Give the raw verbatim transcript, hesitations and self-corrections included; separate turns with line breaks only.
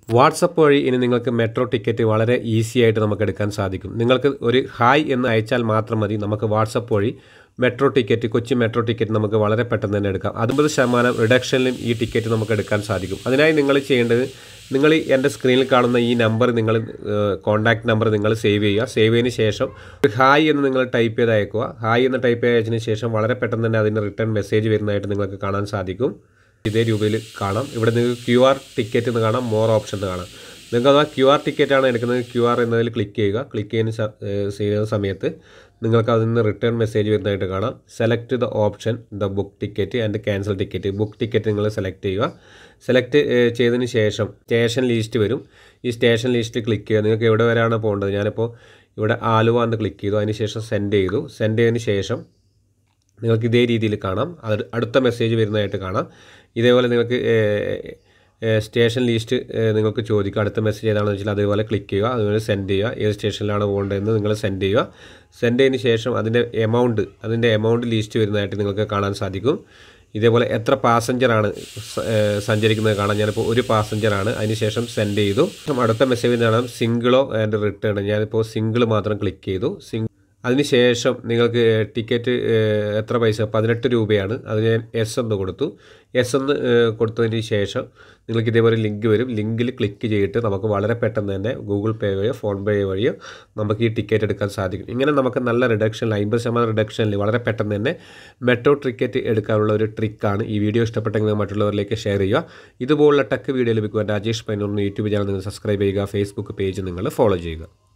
WhatsApp വഴി ഇനി നിങ്ങൾക്ക് മെട്രോ ടിക്കറ്റ് വളരെ ഈസി ആയിട്ട് നമുക്ക് എടുക്കാൻ സാധിക്കും. നിങ്ങൾക്ക് ഒരു ഹായ് എന്ന് അയച്ചാൽ മാത്രം മതി. നമുക്ക് വാട്സപ്പ് വഴി metro ticket, Kochi metro ticket നമുക്ക് വളരെ പെട്ടെന്ന് തന്നെ എടുക്കാം. അൻപത് ശതമാനം റിഡക്ഷനിലും ഈ ടിക്കറ്റ് നമുക്ക് എടുക്കാൻ സാധിക്കും. അതിനായി നിങ്ങൾ ചെയ്യേണ്ടത്, നിങ്ങൾ എൻ്റെ സ്ക്രീനിൽ കാണുന്ന ഈ നമ്പർ, നിങ്ങൾ കോൺടാക്റ്റ് നമ്പർ നിങ്ങൾ സേവ് ചെയ്യുക. സേവ് ചെയ്തതിന് ശേഷം ഒരു ഹായ് എന്ന് നിങ്ങൾ ടൈപ്പ് ചെയ്ത് അയക്കുക. ഹായ് എന്ന് ടൈപ്പ് ചെയ്ത് അയച്ചതിന് ശേഷം വളരെ പെട്ടെന്ന് തന്നെ അതിൻ്റെ റിട്ടേൺ മെസ്സേജ് വരുന്നതായിട്ട് നിങ്ങൾക്ക് കാണാൻ സാധിക്കും. ഇതേ രൂപയിൽ കാണാം. ഇവിടെ നിങ്ങൾക്ക് ക്യു ആർ ടിക്കറ്റ് എന്ന് കാണാം, മോർ ഓപ്ഷൻ എന്ന് കാണാം. നിങ്ങൾക്ക് ആ ക്യു ആർ ടിക്കറ്റാണ് എടുക്കുന്നത്. ക്യു ആർ എന്നതിൽ ക്ലിക്ക് ചെയ്യുക. ക്ലിക്ക് ചെയ്യുന്ന ചെയ്യുന്ന സമയത്ത് നിങ്ങൾക്ക് അതിൽ നിന്ന് റിട്ടേൺ മെസ്സേജ് വരുന്നതായിട്ട് കാണാം. Select the option the book ticket and cancel ticket. Book ticket നിങ്ങൾ സെലക്ട് ചെയ്യുക. സെലക്ട് ചെയ്തതിന് ശേഷം സ്റ്റേഷൻ ലിസ്റ്റ് വരും. ഈ സ്റ്റേഷൻ ലിസ്റ്റ് ക്ലിക്ക് ചെയ്യുക. നിങ്ങൾക്ക് എവിടെ വരെയാണ് പോകേണ്ടത്. ഞാനിപ്പോൾ ഇവിടെ ആലുവ എന്ന് ക്ലിക്ക് ചെയ്തു. അതിന് ശേഷം സെൻഡ് ചെയ്തു. സെൻഡ് ചെയ്തതിന് ശേഷം നിങ്ങൾക്ക് ഇതേ രീതിയിൽ കാണാം. അത് അടുത്ത മെസ്സേജ് വരുന്നതായിട്ട് കാണാം. ഇതേപോലെ നിങ്ങൾക്ക് സ്റ്റേഷൻ ലിസ്റ്റ് നിങ്ങൾക്ക് ചോദിക്കുക. അടുത്ത മെസ്സേജ് ഏതാണെന്ന് വെച്ചാൽ അതേപോലെ ക്ലിക്ക് ചെയ്യുക. അതുപോലെ സെൻഡ് ചെയ്യുക. ഏത് സ്റ്റേഷനിലാണ് പോകേണ്ടതെന്ന് നിങ്ങൾ സെൻഡ് ചെയ്യുക. സെൻഡ് ചെയ്തതിന് ശേഷം അതിൻ്റെ എമൗണ്ട് അതിൻ്റെ എമൗണ്ട് ലിസ്റ്റ് വരുന്നതായിട്ട് നിങ്ങൾക്ക് കാണാൻ സാധിക്കും. ഇതേപോലെ എത്ര പാസഞ്ചറാണ് സഞ്ചരിക്കുന്നത് കാണാം. ഞാനിപ്പോൾ ഒരു പാസഞ്ചറാണ്. അതിന് ശേഷം സെൻഡ് ചെയ്തു. അടുത്ത മെസ്സേജ് കാണാം സിംഗിളോ ആൻഡ് റിട്ടേൺ. ഞാനിപ്പോൾ സിംഗിൾ മാത്രം ക്ലിക്ക് ചെയ്തു. സിംഗിൾ അതിനുശേഷം നിങ്ങൾക്ക് ടിക്കറ്റ് എത്ര പൈസ, പതിനെട്ട് രൂപയാണ്. അത് ഞാൻ എസ് എന്ന് കൊടുത്തു. എസ് എന്ന് കൊടുത്തതിന് ശേഷം നിങ്ങൾക്ക് ഇതേപോലെ ലിങ്ക് വരും. ലിങ്കിൽ ക്ലിക്ക് ചെയ്തിട്ട് നമുക്ക് വളരെ പെട്ടെന്ന് തന്നെ ഗൂഗിൾ പേ വഴിയോ ഫോൺ പേ വഴിയോ നമുക്ക് ഈ ടിക്കറ്റ് എടുക്കാൻ സാധിക്കും. ഇങ്ങനെ നമുക്ക് നല്ല റിഡക്ഷനിൽ, അമ്പത് ശതമാനം റിഡക്ഷനിൽ വളരെ പെട്ടെന്ന് തന്നെ മെട്രോ ടിക്കറ്റ് എടുക്കാനുള്ള ഒരു ട്രിക്കാണ്. ഈ വീഡിയോ ഇഷ്ടപ്പെട്ടെങ്കിൽ മറ്റുള്ളവരിലേക്ക് ഷെയർ ചെയ്യുക. ഇതുപോലുള്ള ടെക് വീഡിയോ ലഭിക്കുവാൻ രാജേഷ് പൈനൂർ യൂട്യൂബ് ചാനൽ നിങ്ങൾ സബ്സ്ക്രൈബ് ചെയ്യുക. ഫേസ്ബുക്ക് പേജ് നിങ്ങൾ ഫോളോ ചെയ്യുക.